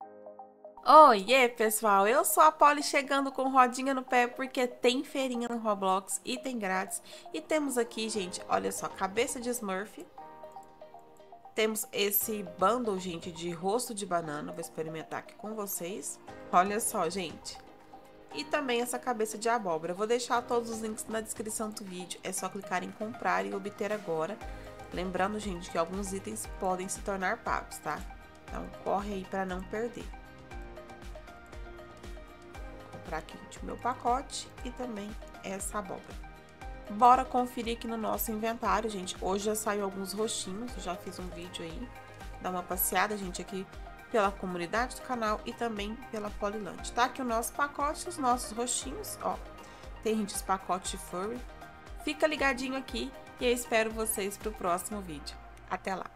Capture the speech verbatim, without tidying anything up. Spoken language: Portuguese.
Oiê, pessoal! Eu sou a Polly chegando com rodinha no pé porque tem feirinha no Roblox e tem grátis. E temos aqui, gente, olha só, cabeça de Smurf. Temos esse bundle, gente, de rosto de banana. Vou experimentar aqui com vocês. Olha só, gente. E também essa cabeça de abóbora. Vou deixar todos os links na descrição do vídeo. É só clicar em comprar e obter agora. Lembrando, gente, que alguns itens podem se tornar pagos, tá? Então, corre aí para não perder. Comprar aqui o meu pacote e também essa abóbora. Bora conferir aqui no nosso inventário, gente. Hoje já saiu alguns roxinhos, eu já fiz um vídeo aí. Dá uma passeada, gente, aqui pela comunidade do canal e também pela Polilante. Tá aqui o nosso pacote, os nossos roxinhos, ó. Tem, gente, os pacotes de furry. Fica ligadinho aqui e eu espero vocês pro próximo vídeo. Até lá!